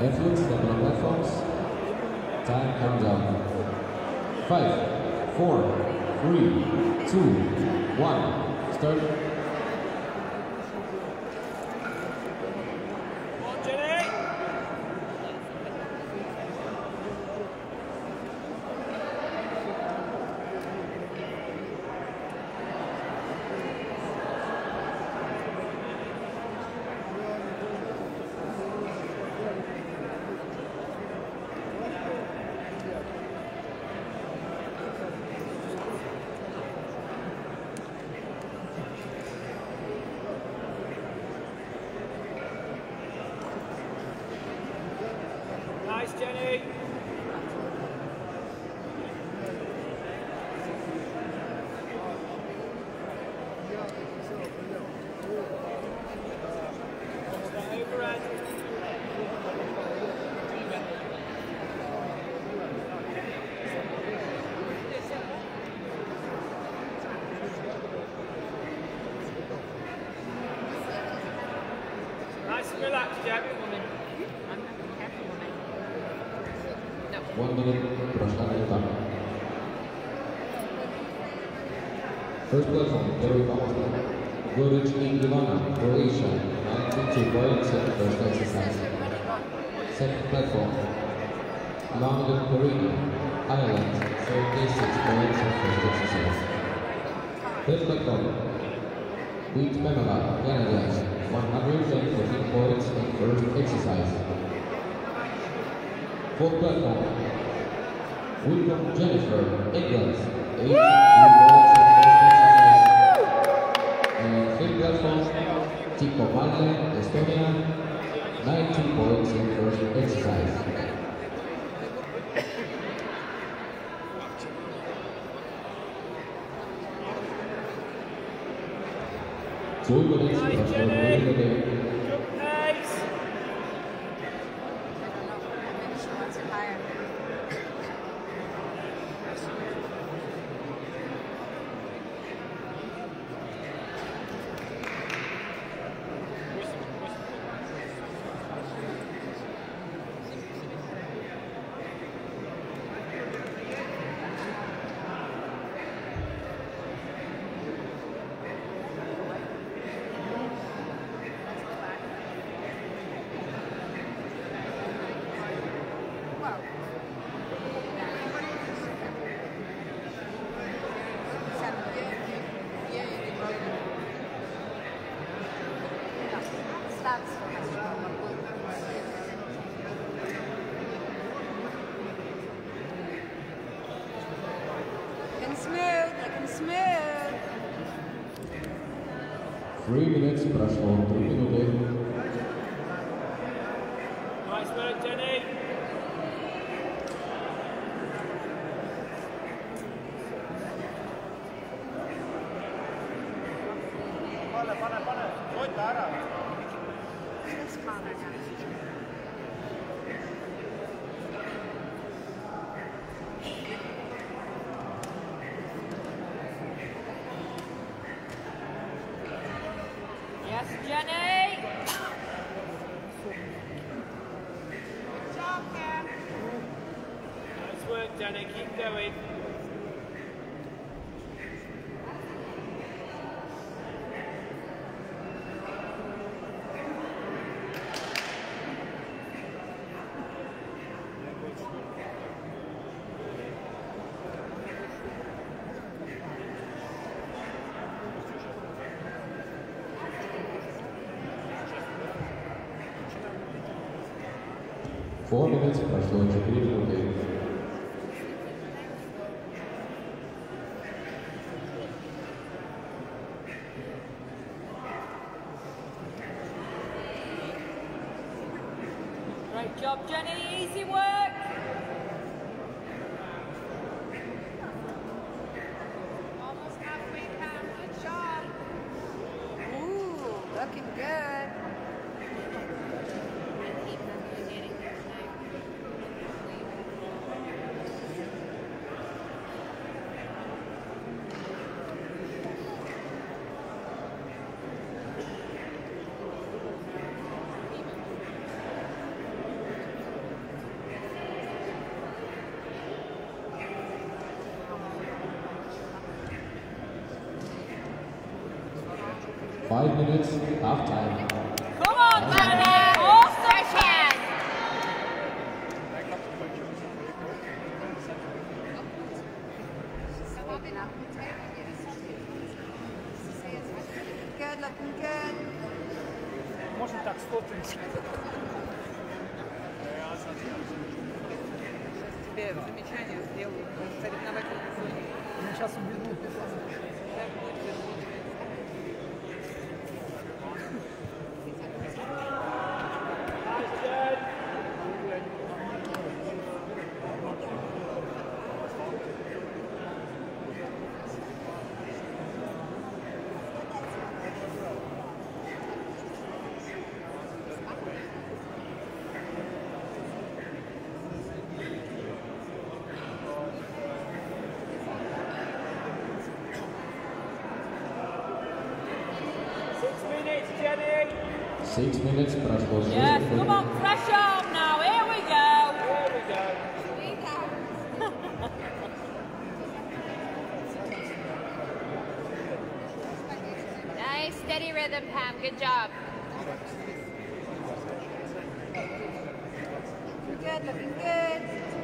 Athletes that on platforms, time comes up. 5, 4, 3, 2, 1, start. Nice, Jenny. Nice and relaxed, Jack. 1 minute, proszę time. First platform, Terry Thompson. Goric Ivana, Croatia, 92 points at first exercise. Second platform, London Perini, Ireland, 76 points at first exercise. Third platform, Wheat Pamela, Canada, 114 points at first exercise. Fourth platform, Wilcom Jennifer, England, 82 points at first exercise. And fifth platform, Tico Valle, Estonia, 19 points in first exercise. Two minutes, Looking smooth. 3 minutes, прошло 3 минуты. Nice work, Jenny. Pane, pojď Tára. Yes, Jenny. Good job, Pam. Nice work, Jenny. Keep going. Four minutes, прошло 4 минуты. Great job, Jenny. Easy work. Almost halfway, Pam. Good job. Ooh, looking good. 5 5 minutes, half time. Come on, Jenny! Awesome, Ken! Good, looking good. Можно так сфоткать. Тебе замечание сделаю в соревновательной зоне. Я сейчас убегу. Jenny! 6 minutes, прошло 6 Yes, минут. come on, fresh arm now. Here we go. Here we go. Nice, steady rhythm, Pam. Good job. Good, looking good.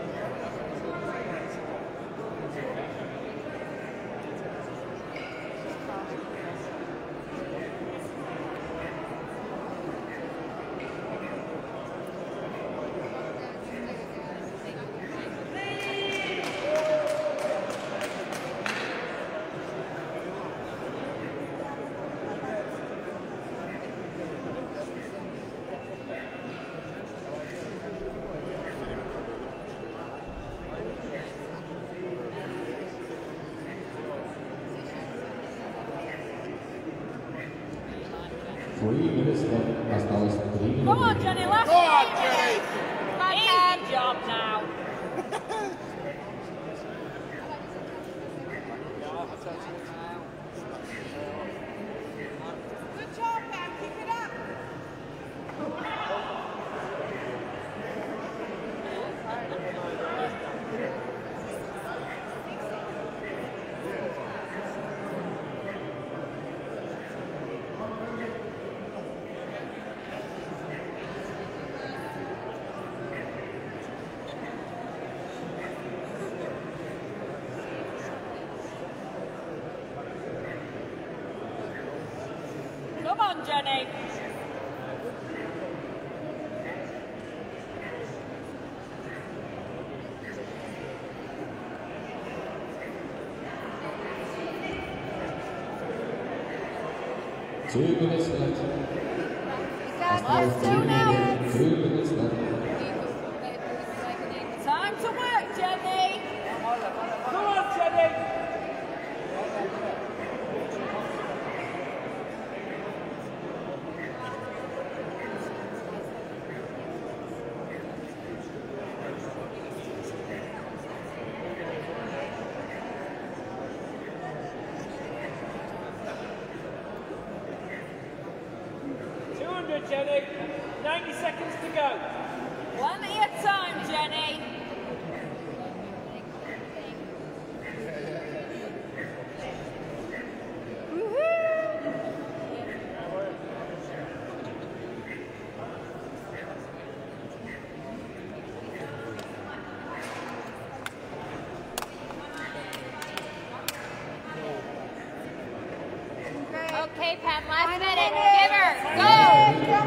Осталось 3 минуты. Come on, Jenny, last Go on, Jenny! Easy job now. Good job, Pam. Keep it up. Come on, Jenny. Two minutes left. Let's do now. 2 minutes left. Time to work, Jenny. Come on, Jenny! Jenny, 90 seconds to go. One at a time, Jenny. Okay, Pam, last minute. Give her. Go!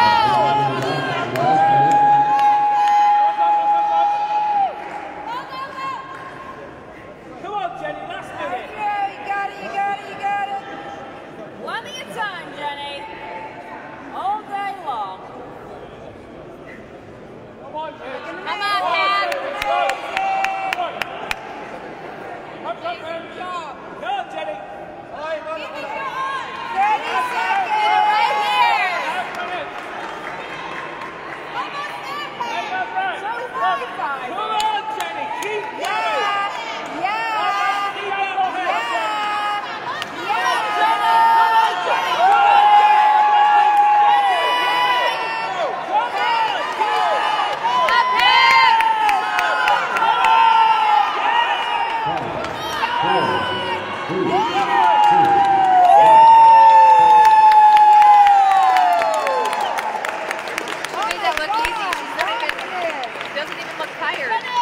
Come on, Jenny, last minute. You got it. One at a time, Jenny. All day long. Come on, Jenny. Come on, Pam. Go on, Jenny. 30 seconds right here. Come on, Jenny, keep going. tired.